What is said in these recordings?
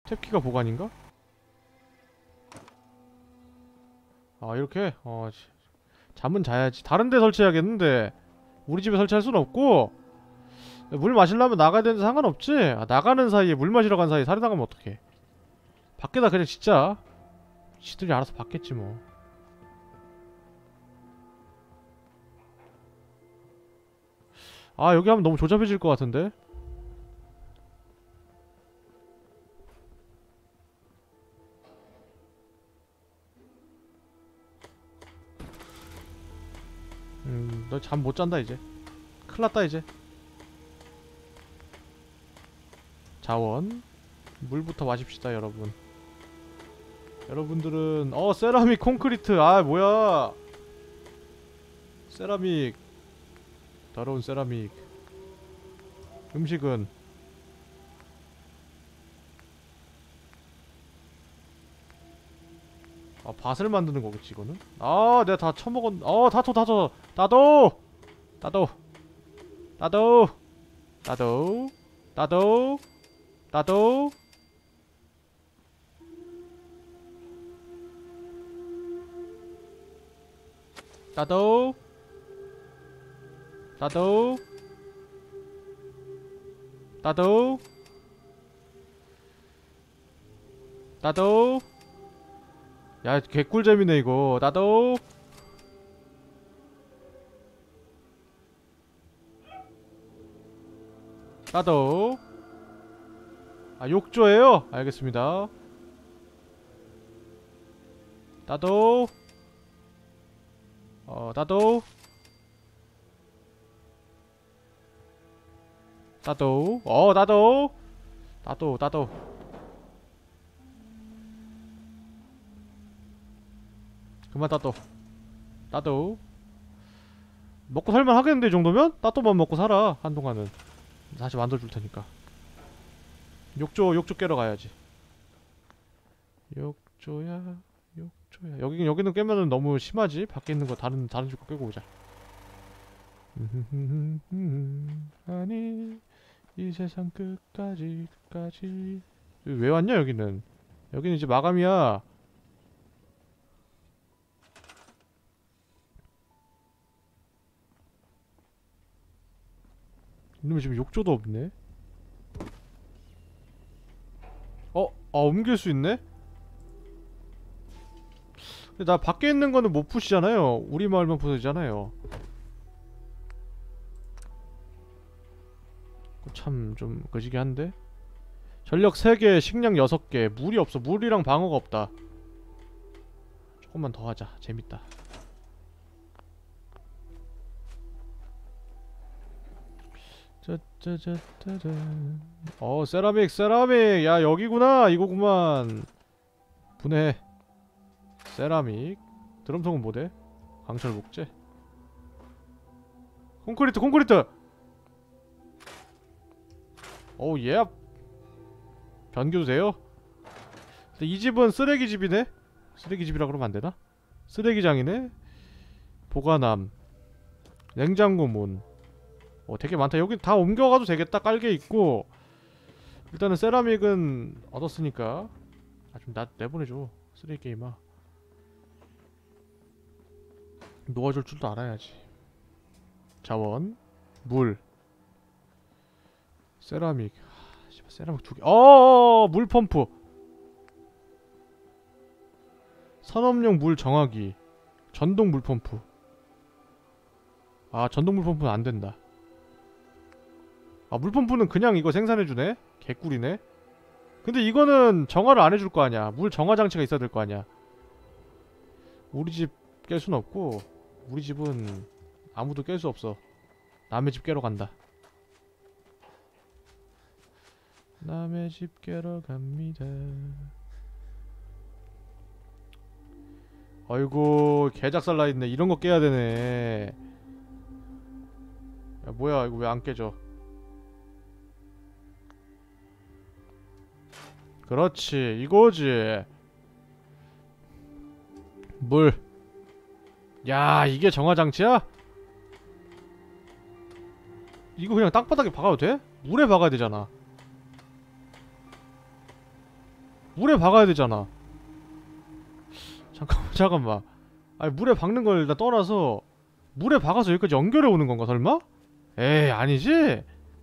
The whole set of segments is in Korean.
탭키가 보관인가? 아 이렇게? 잠은 자야지. 다른 데 설치해야겠는데 우리 집에 설치할 수는 없고. 물 마시려면 나가야 되는데 상관없지? 아, 나가는 사이에 물 마시러 간 사이에 살해당하면 어떡해. 밖에다 그냥 진짜 지들이 알아서 받겠지 뭐. 아 여기 하면 너무 조잡해질 것 같은데? 너 잠 못 잔다 이제. 큰일났다 이제. 자원 물부터 마십시다 여러분. 여러분들은 세라믹 콘크리트. 아 뭐야 세라믹. 더러운 세라믹. 음식은 밭을 만드는 거겠지 이거는? 내가 다 처먹었. 다둬 나도 나도 나도 나도 나도 나도 나도 나도 나도 나도. 야 개꿀잼이네 이거. 나도 나도. 욕조예요? 알겠습니다. 나도 나도 나도 나도 나도 그만. 나도 먹고 살만 하겠는데 이 정도면? 따또만 먹고 살아 한동안은. 다시 만들어줄 테니까. 욕조 깨러 가야지. 욕조야 여기는 깨면은 너무 심하지? 밖에 있는 거 다른 집 거 깨고 오자. 아니 이 세상 끝까지 왜 왔냐 여기는 이제 마감이야. 이놈이 지금 욕조도 없네. 옮길 수 있네? 근데 나 밖에 있는 거는 못 푸시잖아요. 우리 마을만 부서지잖아요. 참 좀 거시기 한데? 전력 3개, 식량 6개, 물이 없어. 물이랑 방어가 없다. 조금만 더 하자. 재밌다. 짜자자자잔. 세라믹. 야 여기구나. 이거구만. 분해. 세라믹. 드럼통은 뭐대? 강철 목재. 콘크리트. 예. 변기도 돼요? 근데 이 집은 쓰레기 집이네? 쓰레기 집이라 그러면 안 되나? 쓰레기장이네? 보관함. 냉장고 문. 되게 많다. 여기 다 옮겨가도 되겠다. 깔개 있고. 일단은 세라믹은 얻었으니까 좀 내보내줘. 쓰레기 게임아. 놓아줄 줄도 알아야지. 자원 물 세라믹. 세라믹 2개. 물 펌프. 산업용 물 정화기. 전동 물 펌프. 전동 물 펌프는 안 된다. 물 펌프는 그냥 이거 생산해주네? 개꿀이네? 근데 이거는 정화를 안 해줄 거 아니야. 물 정화 장치가 있어야 될 거 아니야. 우리 집 깰 순 없고, 우리 집은 아무도 깰 수 없어. 남의 집 깨러 간다. 남의 집 깨러 갑니다. 아이고 개작살 나있네. 이런거 깨야 되네. 야 뭐야 이거 왜 안 깨져. 그렇지 이거지. 물. 야 이게 정화장치야? 이거 그냥 땅바닥에 박아도 돼? 물에 박아야 되잖아. 물에 박아야 되잖아. 잠깐만 잠깐만. 아니 물에 박는 걸 나 떠나서 물에 박아서 여기까지 연결해 오는 건가 설마? 에이 아니지?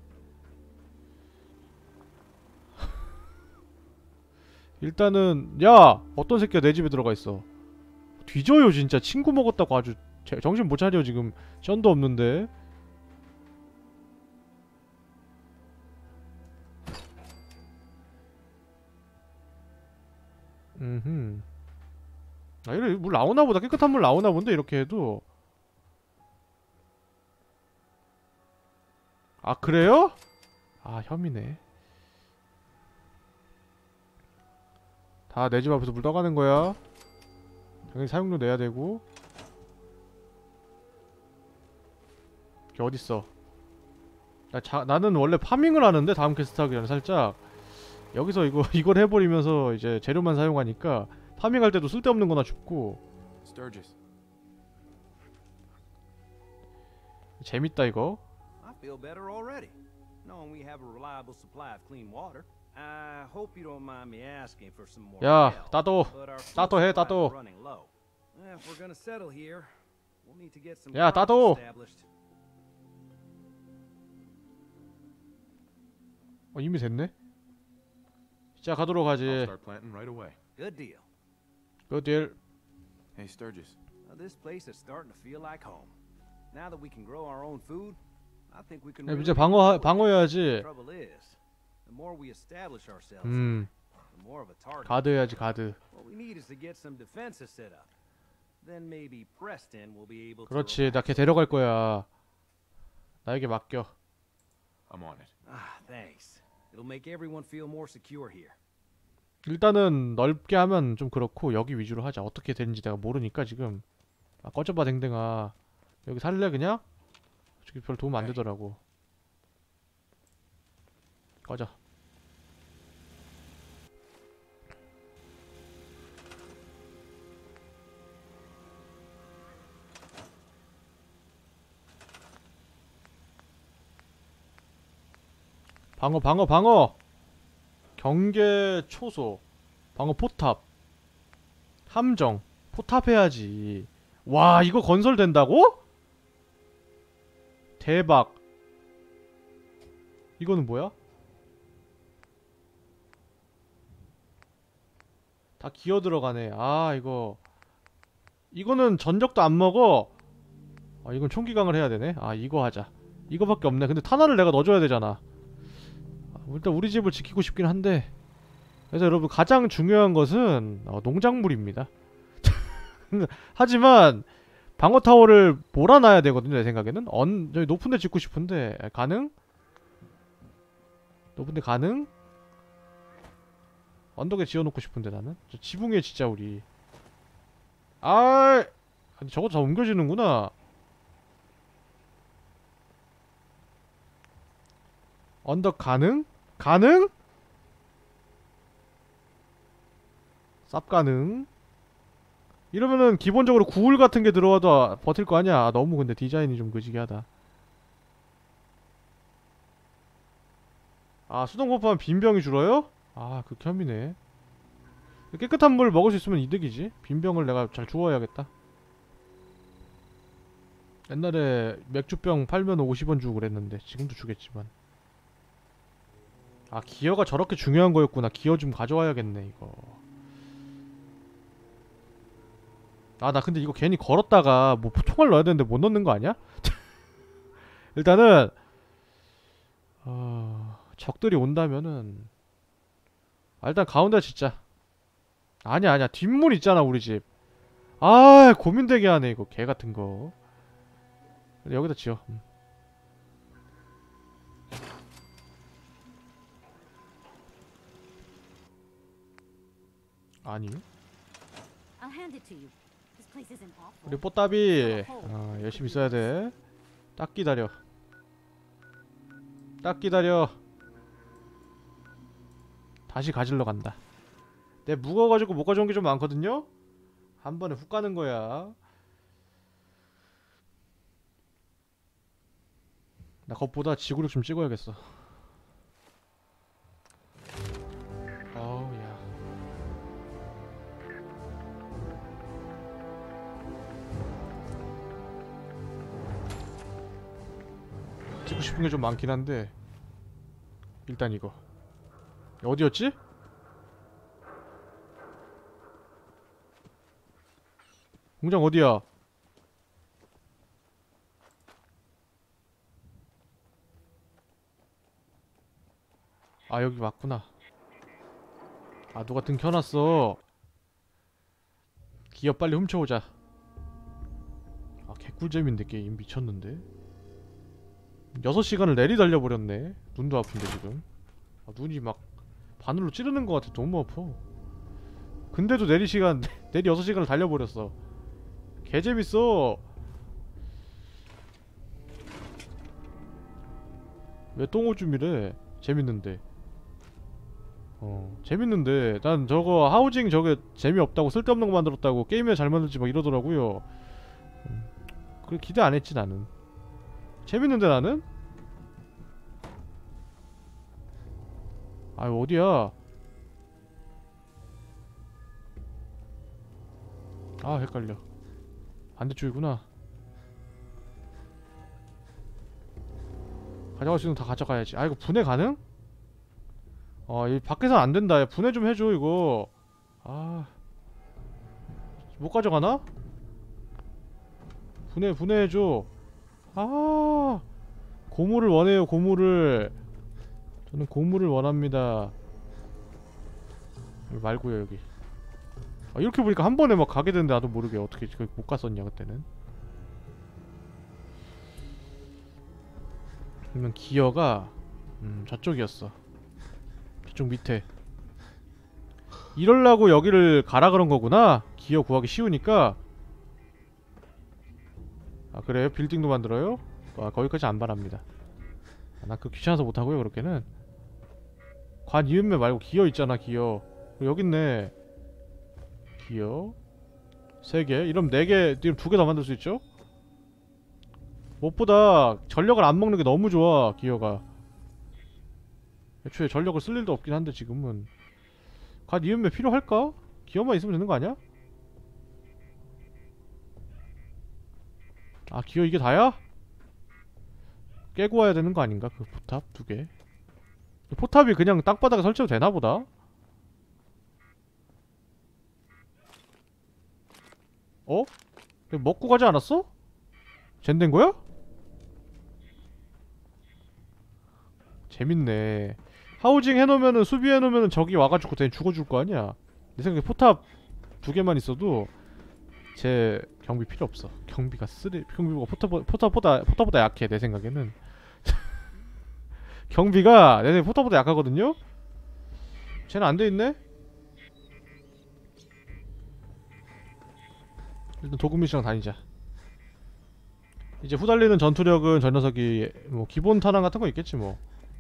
일단은 야! 어떤 새끼가 내 집에 들어가 있어. 뒤져요 진짜. 친구 먹었다고 아주 정신 못 차려 지금. 션도 없는데. 음흠. 아 이래 물 나오나 보다. 깨끗한 물 나오나 본데 이렇게 해도. 아 그래요? 아 혐이네. 다 내 집 앞에서 물 떠가는 거야. 당연히 사용료 내야 되고. 이게 어딨어. 나는 원래 파밍을 하는데 다음 퀘스트 하기 전에 살짝 여기서 이걸 해버리면서 이제 재료만 사용하니까 파밍할 때도 쓸데없는 거나 줍고. Sturgis. 재밌다 이거. I feel better already, knowing we have a reliable supply of clean water. I hope you don't mind me asking for some more 야 help, 따도 but our food 따도 해 supplies 따도. are running low. If we're gonna settle here, we'll need to get some 야, crops 따도. established. 이미 됐네. 시작하도록 I'll 하지. start planting right away. Good deal. 굿딜. Hey, Sturgis. This place is starting to feel like home. Now that we can grow our own food, I think we can. 야, really 이제 enjoy it. 방어해야지. The trouble is, the more we establish ourselves, the more of a target. 가드 해야지 가드. What we need is to get some defenses set up. Then maybe Preston will be able to. 그렇지. 나 걔 데려갈 거야. 나에게 맡겨. I'm on it. Ah, thanks. It'll make everyone feel more secure here. 일단은 넓게 하면 좀 그렇고 여기 위주로 하자. 어떻게 되는지 내가 모르니까 지금. 아 꺼져봐 댕댕아. 여기 살래 그냥? 저기 별 도움 안 되더라고. 꺼져. 방어. 경계 초소. 방어 포탑. 함정. 포탑 해야지. 와 이거 건설된다고? 대박. 이거는 뭐야? 다 기어 들어가네. 아 이거는 전적도 안 먹어. 아 이건 총기강을 해야 되네. 아 이거 하자. 이거밖에 없네. 근데 탄환을 내가 넣어줘야 되잖아. 일단 우리 집을 지키고 싶긴 한데. 그래서 여러분 가장 중요한 것은 농작물입니다. 하지만 방어타워를 몰아놔야 되거든요 내 생각에는. 저기 높은데 짓고 싶은데 가능? 높은데 가능? 언덕에 지어놓고 싶은데 나는. 저 지붕에 진짜 우리. 근데 저것도 다 옮겨지는구나. 언덕 가능? 가능? 쌉 가능? 이러면은 기본적으로 구울 같은 게 들어와도 버틸 거 아니야. 너무 근데 디자인이 좀 그지게 하다. 수동 호흡하면 빈병이 줄어요? 극혐이네. 깨끗한 물 먹을 수 있으면 이득이지. 빈병을 내가 잘 주워야겠다. 옛날에 맥주병 팔면 50원 주고 그랬는데 지금도 주겠지만. 기어가 저렇게 중요한 거였구나. 기어 좀 가져와야겠네 이거. 나 근데 이거 괜히 걸었다가 뭐 총알 넣어야 되는데 못 넣는 거 아니야? 일단은 적들이 온다면은 일단 가운데 짓자. 아니야 뒷문 있잖아 우리 집. 고민되게 하네 이거 개같은 거. 여기다 지어. 아니 I'll hand it to you. This place isn't awful. 우리 뽀따비 열심히 써야 돼. 딱 기다려. 다시 가지러 간다. 내 무거워가지고 못 가져온 게 좀 많거든요? 한 번에 훅 가는 거야. 나 그것보다 지구력 좀 찍어야겠어. 어우야. 주고 싶은 게 좀 많긴 한데 일단 이거 어디였지? 공장 어디야? 아 여기 맞구나. 아 누가 등 켜놨어. 기어 빨리 훔쳐오자. 아 개꿀잼인데 게임 미쳤는데. 6시간을 내리 달려버렸네. 눈도 아픈데 지금. 아, 눈이 막 바늘로 찌르는 것 같아. 너무 아파. 근데도 내리 시간 내리 6시간을 달려버렸어. 개재밌어. 왜 똥오줌이래. 재밌는데. 재밌는데 난 저거 하우징 저게 재미없다고 쓸데없는 거 만들었다고 게임에 잘 만들지 막 이러더라고요. 그래 기대 안 했지 나는. 재밌는데 나는? 아유 어디야? 아 헷갈려. 반대쪽이구나. 가져갈 수 있는 거 다 가져가야지. 아 이거 분해 가능? 이 밖에선 안 된다. 야, 분해 좀 해줘 이거. 아, 못 가져가나? 분해해줘. 아, 고무를 원해요. 고무를. 저는 고무를 원합니다. 여기 말고요 여기. 아, 이렇게 보니까 한 번에 막 가게 되는데 나도 모르게 어떻게 거기 못 갔었냐 그때는. 그러면 기어가 저쪽이었어. 저쪽 밑에. 이럴라고 여기를 가라 그런 거구나. 기어 구하기 쉬우니까. 아 그래요? 빌딩도 만들어요? 아 거기까지 안 바랍니다. 아, 나 그거 귀찮아서 못하고요 그렇게는. 관 이음매 말고 기어 있잖아 기어. 여기 있네. 기어 3개. 이러면 4개, 이러면 2개 더 만들 수 있죠? 무엇보다 전력을 안 먹는 게 너무 좋아 기어가. 애초에 전력을 쓸 일도 없긴 한데 지금은. 갓 이음매 필요할까? 기어만 있으면 되는 거 아니야? 아 기어 이게 다야? 깨고 와야 되는 거 아닌가? 그 포탑 2개. 포탑이 그냥 땅바닥에 설치해도 되나보다? 어? 먹고 가지 않았어? 젠된 거야? 재밌네. 하우징 해놓으면은 수비해놓으면은 적이 와가지고 대신 죽어줄 거 아니야. 내 생각에 포탑 2개만 있어도 제 경비 필요 없어. 경비가 경비가 포탑보다 약해 내 생각에는. 경비가 내 생각에 포탑보다 약하거든요. 쟤는 안 돼 있네. 일단 도구미 씨랑 다니자. 이제 후달리는 전투력은 저 녀석이 뭐 기본 탄환 같은 거 있겠지 뭐.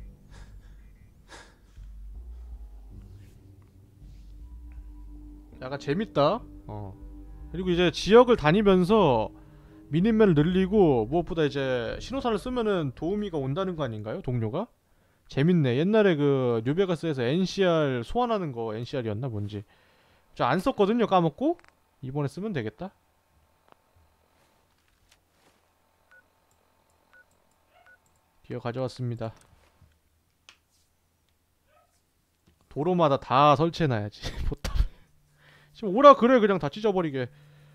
약간 재밌다. 그리고 이제 지역을 다니면서 미니맵을 늘리고 무엇보다 이제 신호탄을 쓰면은 도우미가 온다는 거 아닌가요? 동료가? 재밌네. 옛날에 그 뉴베가스에서 NCR 소환하는 거 NCR이었나 뭔지. 저 안 썼거든요. 까먹고. 이번에 쓰면 되겠다. 기어 가져왔습니다. 도로마다 다 설치해놔야지. 포탑. 지금 오라 그래 그냥 다 찢어버리게.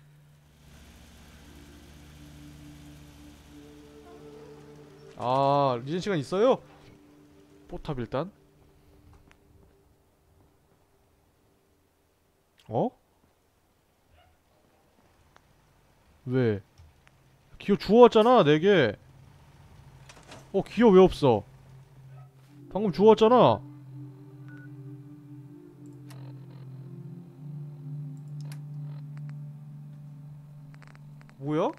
아 리젠 시간 있어요? 포탑 일단. 어? 왜? 기어 주워왔잖아 4개. 기어 왜 없어? 방금 주웠잖아. 뭐야?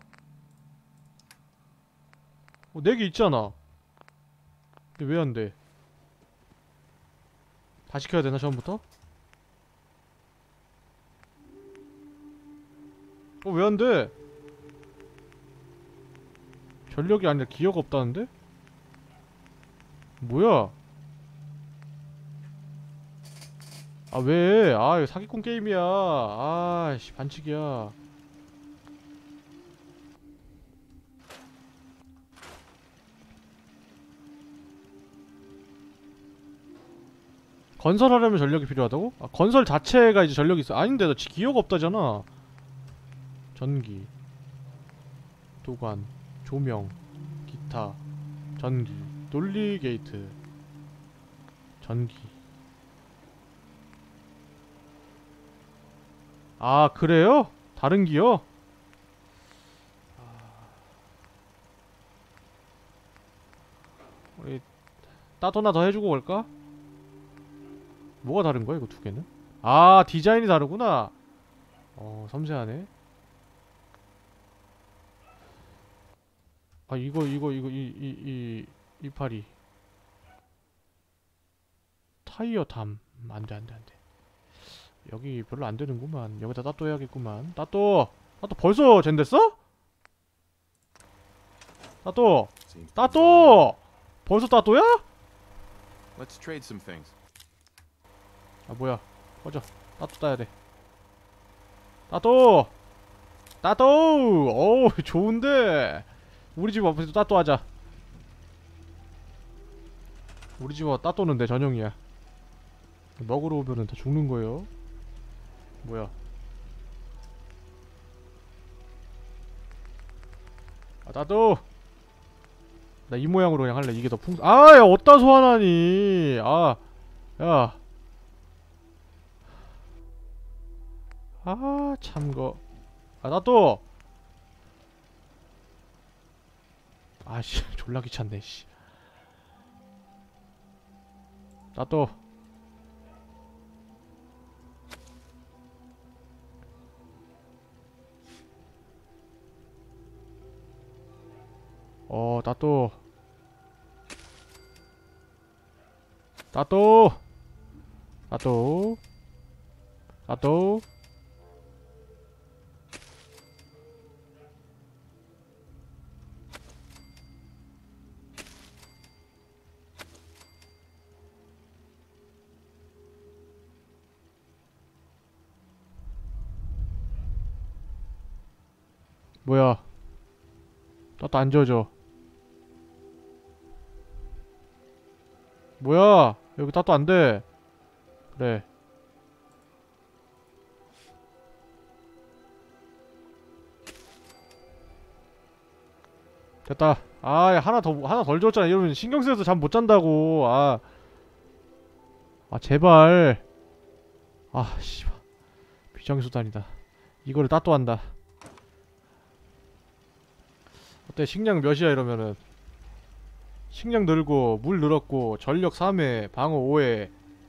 4개 있잖아. 근데 왜 안 돼? 다 시켜야 되나 처음부터? 왜 안 돼? 전력이 아니라 기어가 없다는데? 뭐야? 아 왜? 아 이거 사기꾼 게임이야. 아씨 반칙이야. 건설하려면 전력이 필요하다고? 아, 건설 자체가 이제 전력이 있어. 아닌데 나 기어가 없다잖아. 전기, 도관, 조명, 기타, 전기, 논리 게이트, 전기. 아 그래요? 다른 기어? 우리 따도나 더 해주고 갈까? 뭐가 다른 거야 이거 두 개는? 아 디자인이 다르구나. 섬세하네. 아 이거 이파리 타이어 담 안돼 안돼 안돼. 여기 별로 안 되는구만. 여기다 따또 해야겠구만. 따또 벌써 젠 됐어? 따또 Seems 따또 벌써 따또야? Let's trade some things. 아 뭐야 꺼져. 따또 따야 돼. 따또 어우 좋은데. 우리 집 앞에서 따또 하자. 우리 집 따또는 내 전용이야. 먹으러 오면은 다 죽는 거예요. 뭐야? 아 따또. 나 이 모양으로 그냥 할래. 이게 더 풍. 아, 야 어디다 소환하니? 아, 야. 아 참거. 아 따또. 아씨 졸라 귀찮네 씨. 따또. 따또. 따또. 따또. 따또. 뭐야? 따또 안 지워져. 뭐야? 여기 따또 안 돼. 그래. 됐다. 아, 야, 하나 덜 줬잖아. 이러면 신경 쓰여서 잠 못 잔다고. 아, 제발. 아, 씨발. 비장수단이다. 이거를 따또 한다. 어때? 식량 몇이야 이러면은. 식량 늘고 물 늘었고 전력 3회 방어 5회.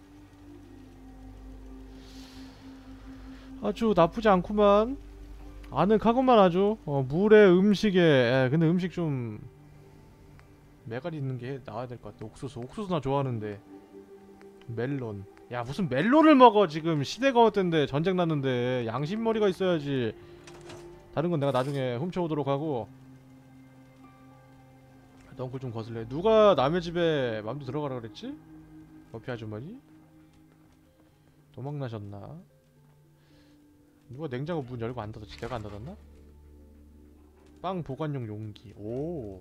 아주 나쁘지 않구만. 아늑하구만 아주. 물에 음식에. 근데 음식 좀 메가리 있는 게 나와야 될 것 같아. 옥수수 나 좋아하는데. 멜론. 야 무슨 멜론을 먹어. 지금 시대가 어땠는데 전쟁 났는데. 양심머리가 있어야지. 다른 건 내가 나중에 훔쳐오도록 하고. 덩굴 좀 거슬래. 누가 남의 집에 맘도 들어가라 그랬지? 어피 아주머니? 도망나셨나? 누가 냉장고 문 열고 안 닫았지? 내가 안 닫았나? 빵 보관용 용기. 오,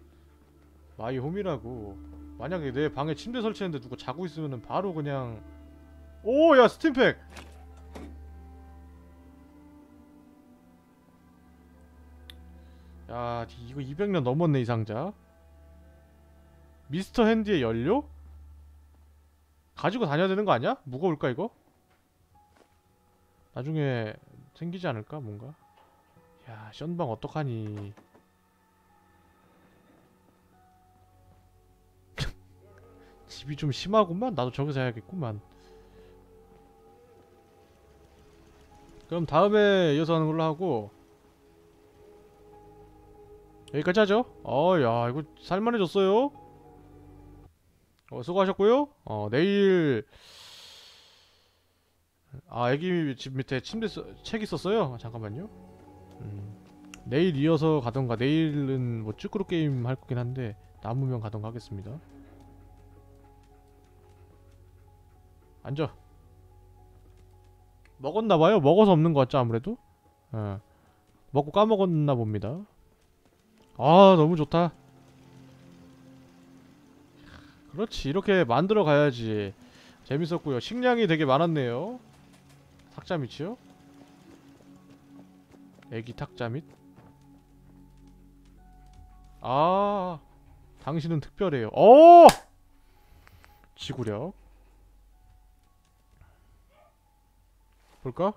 마이홈이라고. 만약에 내 방에 침대 설치했는데 누가 자고 있으면은 바로 그냥. 오, 야 스팀팩. 야 이거 200년 넘었네 이 상자. 미스터 핸디의 연료? 가지고 다녀야 되는 거 아니야? 무거울까 이거? 나중에 생기지 않을까 뭔가? 야 션방 어떡하니. 집이 좀 심하구만. 나도 저기서 해야겠구만. 그럼 다음에 이어서 하는 걸로 하고 여기까지 하죠. 야 이거 살만해졌어요. 수고하셨고요. 내일 애기 집 밑에 책 있었어요. 잠깐만요. 내일 이어서 가던가. 내일은 뭐 쭈꾸루 게임 할 거긴 한데 남으면 가던가 하겠습니다. 앉아. 먹었나봐요. 먹어서 없는 거 같죠 아무래도. 먹고 까먹었나 봅니다. 아 너무 좋다. 그렇지 이렇게 만들어 가야지. 재밌었고요. 식량이 되게 많았네요. 탁자 밑이요? 애기 탁자 밑? 아, 당신은 특별해요. 오! 지구력. 볼까?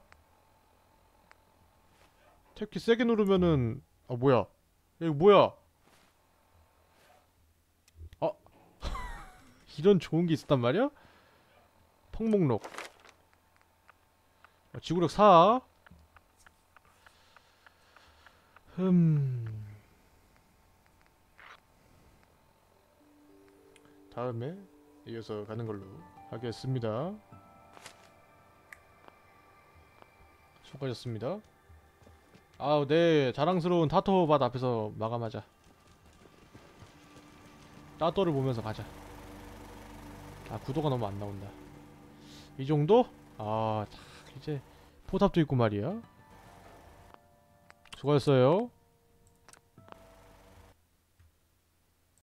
탭키 세게 누르면은 뭐야? 이거 뭐야? 이런 좋은 게 있었단 말이야? 통목록. 지구력 4. 다음에 이어서 가는 걸로 하겠습니다. 수고하셨습니다. 아우, 네, 자랑스러운 타토밭 앞에서 마감하자. 따또를 보면서 가자. 아, 구도가 너무 안 나온다. 이 정도? 아, 이제 포탑도 있고 말이야. 수고하셨어요.